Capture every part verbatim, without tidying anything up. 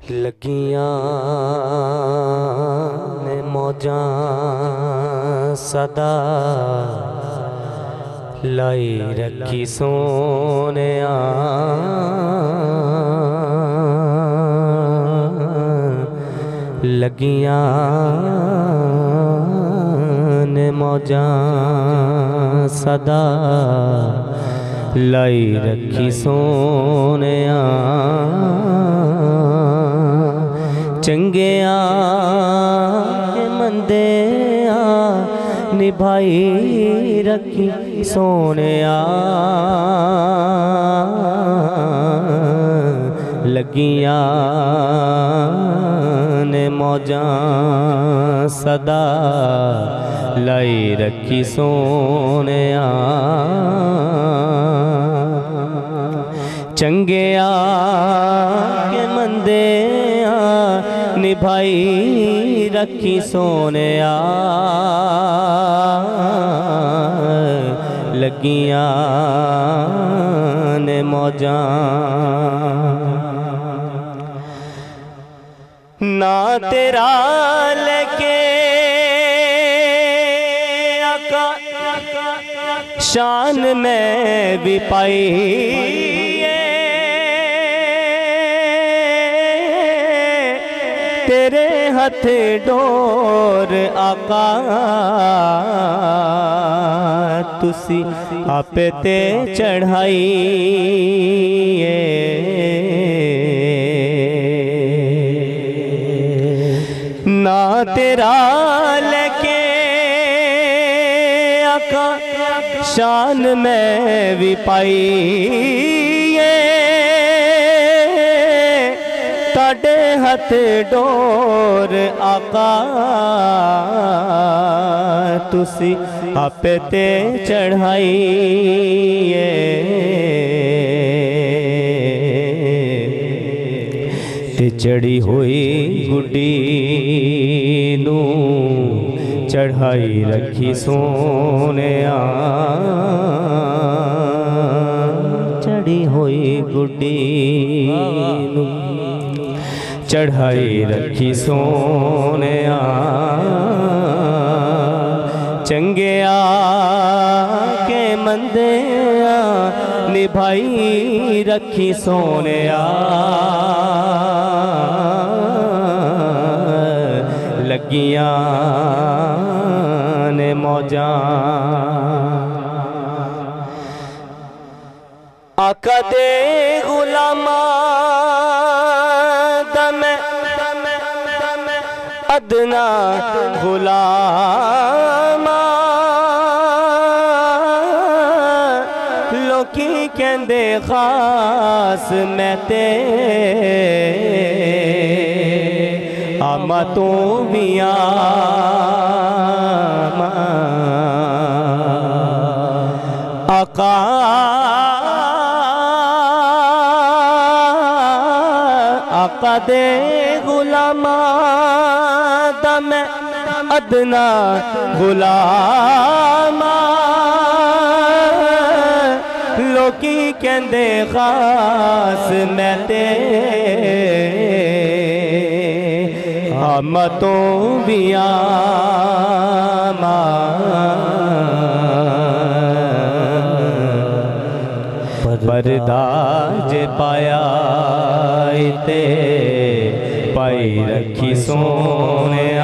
लगियां ने मौजां सदा लाई रखी सोनिया। लगियां ने मौजां सदा लाई रखी सोनिया। चंगिया मंदिया निभाई रखी सोनिया। लगियां ने मौजां सदा लाई रखी सोनिया। चंगिया के मंदिया निभाई रखी सोनिया। लगियां ने मौजां ना तेरा लेके आका शान में भी पाई। तेरे हथ डोर आका तुसी आपे ते चढ़ाई। ना तेरा लेके आका शान में भी पाई। ताडे हथ डोर आका तुसी आपे ते चढ़ाई। ते चढ़ी हुई गुड्डी नू चढ़ाई रखी सोनिया। चढ़ी हुई गुड्डी नू चढ़ाई रखी सोनिया। चंगिया के मंदिया निभाई रखी सोनिया। लगियां ने मौजां आका दे गुलामा अदना गुलामा। लोकी कहंदे खास मैं ते आमा तू भी आमा। आका आका दे गुलामा मैं अदना गुलामा। लोकी कहंदे खास मैं ते आमा तो भी आमा। पर्दा जे पाया ते पाई रखी सोनिया।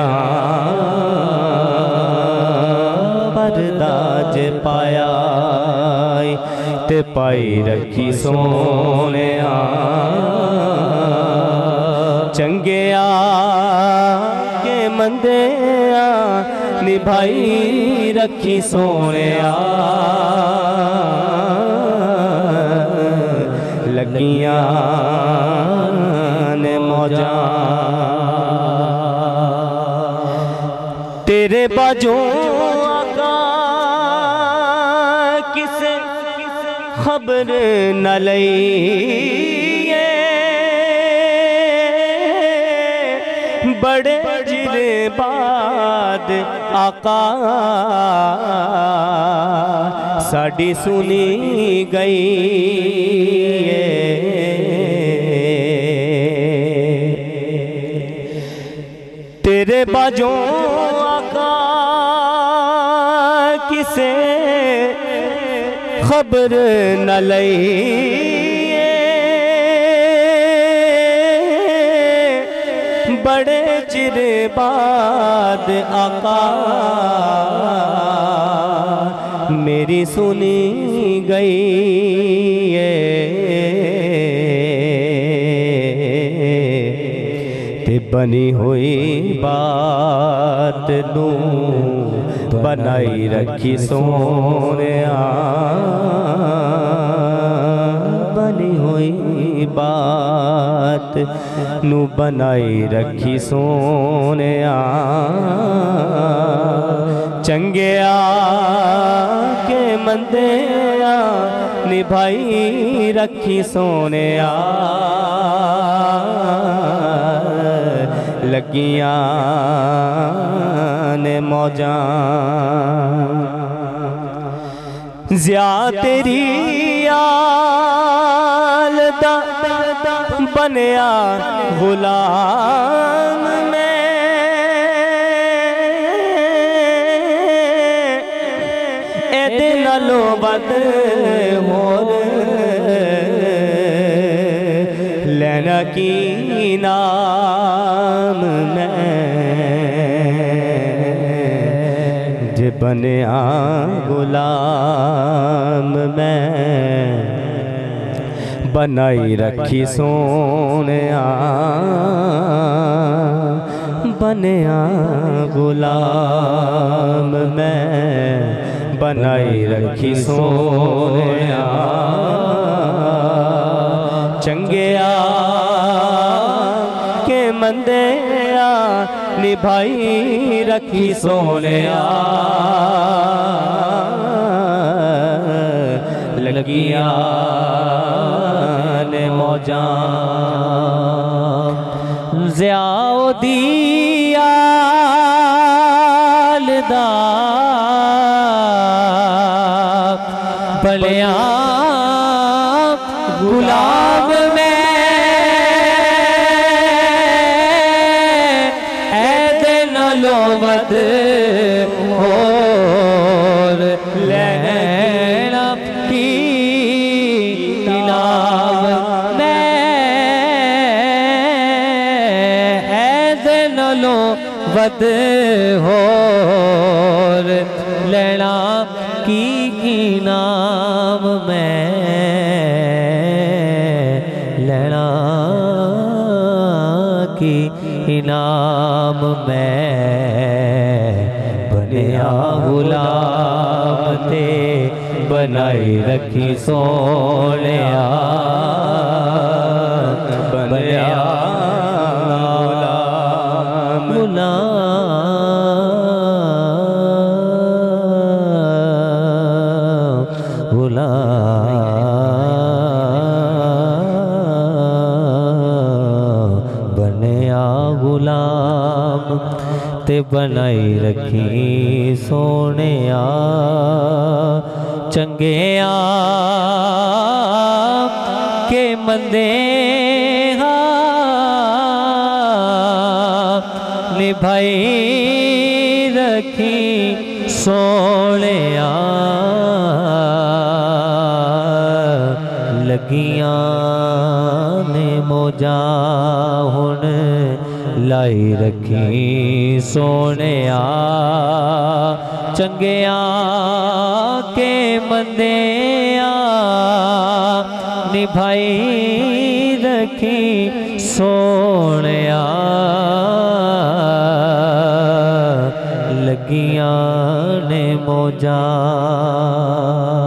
पर्दा जे पाया ते पाई रखी सोनिया। चंगिया के मंदिया निभाई रखी सोनिया। लगियां ने मौजां तेरे बाजों आका किसे खबर न लई। बड़े चिर बाद आका साड़ी सुनी गई। तेरे बाजों आका किसे खबर न लई, बड़े चिर बाद आका मेरी सुनी गई ते बनी हुई बात नू बनाई रखी सोने, बनी हुई बात नू बनाई रखी सोने, चंगिया के मंदे निभाई रखी सोने, लगियां ने मौजां ज़िया तेरी आल दा बनया गुलाम में, एदे नालों वध होर लेना की नाम में, जे बनया गुलाम में बनाई रखी सोने, बनया गुलाम में बनाई रखी सोने, चंगिया के मंदे निभाई रखी सोने, लगियां ने मौजां ज़ियाओ दिया दा भलिया गुलाम में, ऐदे नालों वध होर लेना की इनाम में, ऐदे नालों वध होर लेना की इनाम में, लेना की इनाम में, बनया गुलाम ते बनाई रखी सोने, बनया गुलाम गुलाम ते बनाई रखी सोने, चंगिया के मंदे निभाई रखी सोने, लगियां ने मौजां हुण लाई रखी सोने, चंगिया के मंदे निभाई रखी सोने, लगियां ने मौजां।